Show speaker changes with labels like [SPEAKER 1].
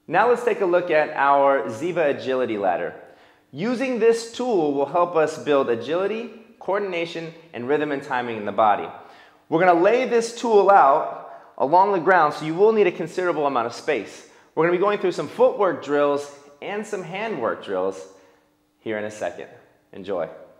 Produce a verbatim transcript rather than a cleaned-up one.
[SPEAKER 1] Now let's take a look at our ZIVA Agility Ladder. Using this tool will help us build agility, coordination, and rhythm and timing in the body. We're going to lay this tool out along the ground, so you will need a considerable amount of space. We're going to be going through some footwork drills and some handwork drills here in a second. Enjoy.